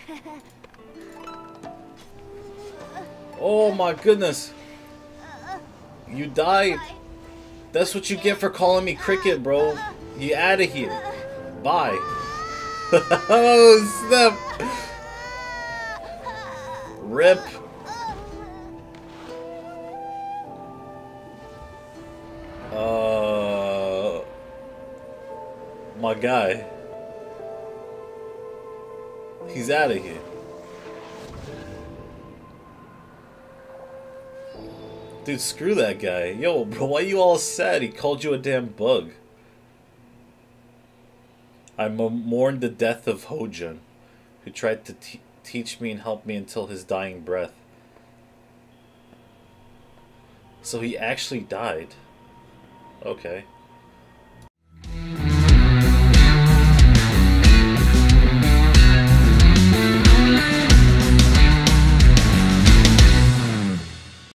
Oh my goodness. You died. That's what you get for calling me Cricket, bro. You out of here. Bye. Oh, snap. Rip. My guy. He's out of here. Dude, screw that guy. Yo, bro, why you all sad? He called you a damn bug. I mourned the death of Hojun, who tried to teach me and help me until his dying breath. So he actually died. Okay.